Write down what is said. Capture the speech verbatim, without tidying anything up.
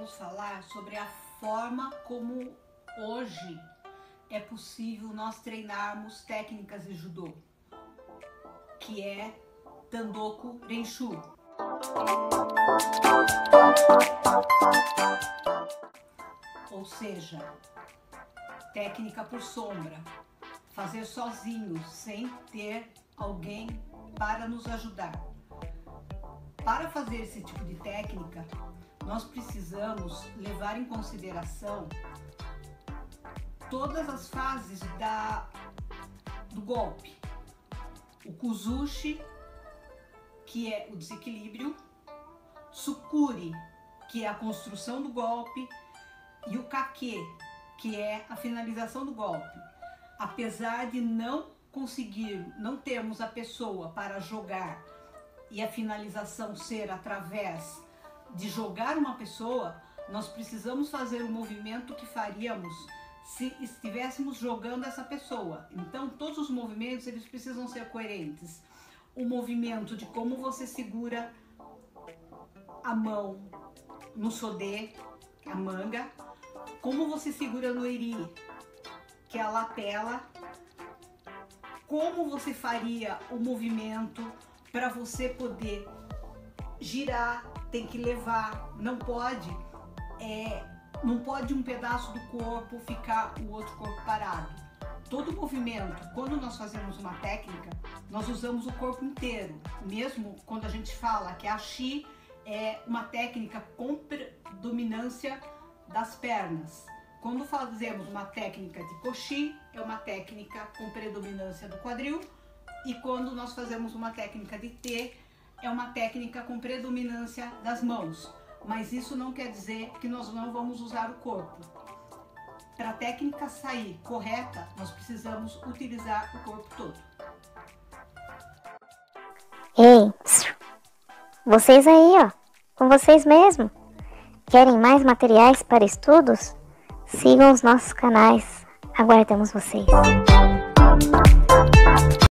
vamos falar sobre a forma como hoje é possível nós treinarmos técnicas de judô, que é Tandoku Renshu. Ou seja, técnica por sombra, fazer sozinhos, sem ter alguém para nos ajudar. Para fazer esse tipo de técnica, nós precisamos levar em consideração todas as fases da, do golpe. O Kuzushi, que é o desequilíbrio, Tsukuri, que é a construção do golpe, e o Kake, que é a finalização do golpe. Apesar de não conseguir, não termos a pessoa para jogar e a finalização ser através de jogar uma pessoa, nós precisamos fazer o movimento que faríamos se estivéssemos jogando essa pessoa. Então, todos os movimentos eles precisam ser coerentes. O movimento de como você segura a mão no sodê, a manga, como você segura no eri, que é a lapela, como você faria o movimento para você poder girar, tem que levar, não pode, é, não pode um pedaço do corpo ficar o outro corpo parado. Todo movimento, quando nós fazemos uma técnica, nós usamos o corpo inteiro. Mesmo quando a gente fala que a Shi é uma técnica com predominância das pernas. Quando fazemos uma técnica de Koshi, é uma técnica com predominância do quadril. E quando nós fazemos uma técnica de T, é uma técnica com predominância das mãos. Mas isso não quer dizer que nós não vamos usar o corpo. Para a técnica sair correta, nós precisamos utilizar o corpo todo. Ei, vocês aí, ó, com vocês mesmo. Querem mais materiais para estudos? Sigam os nossos canais. Aguardamos vocês.